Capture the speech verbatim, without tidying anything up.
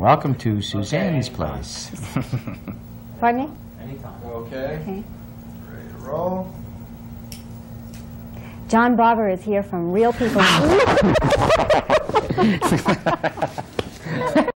Welcome to Suzanne's place. Pardon me? Anytime. Okay. Okay. Ready to roll. John Barbour is here from Real People.